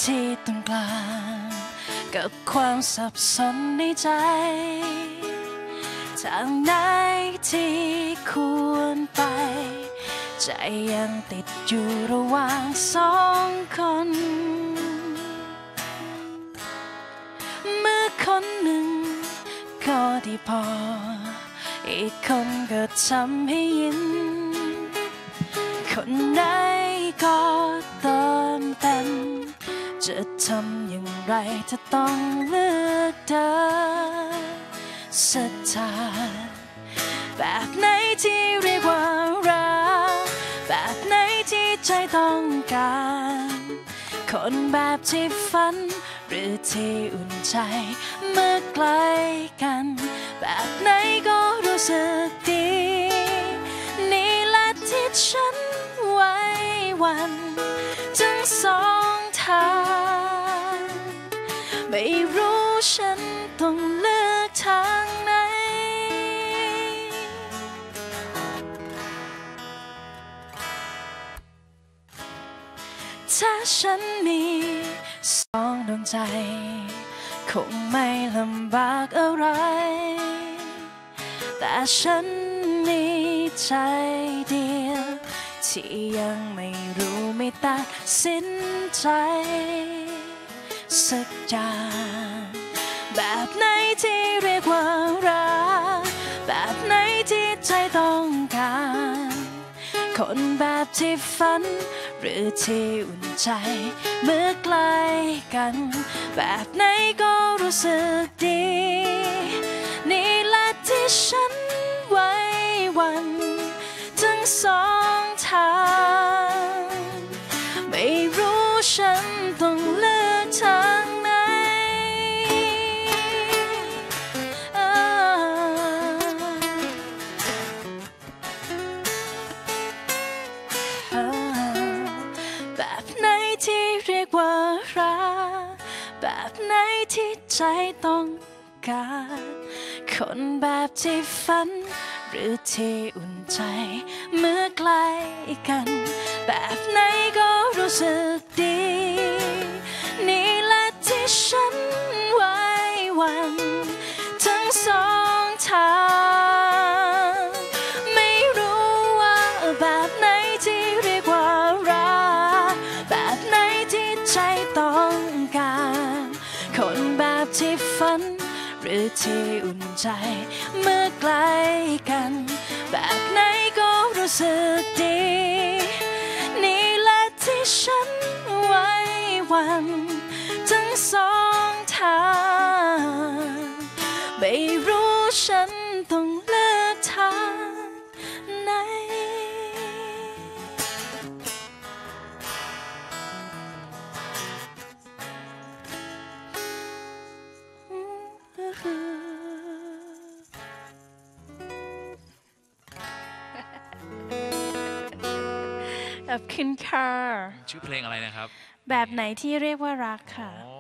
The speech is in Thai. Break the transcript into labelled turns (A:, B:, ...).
A: ที่ตรงกลางกับความสับสนในใจทางไหนที่ควรไปใจยังติดอยู่ระหว่างสองคนเมื่อคนหนึ่งก็ดีพออีกคนก็ทำให้ยินคนไหนก็เติมเต็มจะทำอย่างไรถ้าต้องเลือกเดินสถานแบบไหนที่เรียกว่ารักแบบไหนที่ใจต้องการคนแบบที่ฝันหรือที่อุ่นใจเมื่อใกล้กันแบบไหนก็รู้สึกดีนี่แหละที่ฉันไว้วันทั้งสองทางไม่รู้ฉันต้องเลือกทางไหนถ้าฉันมีสองดวงใจคงไม่ลำบากอะไรแต่ฉันมีใจเดียวที่ยังไม่รู้ไม่ตัดสินใจสักอย่างแบบไหนที่เรียกว่ารักแบบไหนที่ใจต้องการคนแบบที่ฝันหรือที่อุ่นใจเมื่อใกล้กันแบบไหนก็รู้สึกดีนี่แหละที่ฉันไว้วันทั้งสองทางไม่รู้ฉันต้องเลือกทางไหนแบบไหนที่เรียกว่ารักแบบไหนที่ใจต้องการคนแบบที่ฝันหรือที่อุ่นใจเมื่อใกล้กันแบบไหนก็รู้สึกดีนี่แหละที่ฉันไว้วันทั้งสองทางไม่รู้ว่าแบบไหนที่เรียกว่ารักแบบไหนที่ใจต้องการคนแบบที่ฝันหรือที่อุ่นใจเมื่อใกล้กันแบบไหนก็รู้สึกดีนี่แหละที่ฉันไว้วันทั้งสองทางไม่รู้ฉันต้องเลือกทางไหนขอบคุณค่ะ
B: ชื่อเพลงอะไรนะครับ
A: แบบไหนที่เรียกว่ารักค่ะ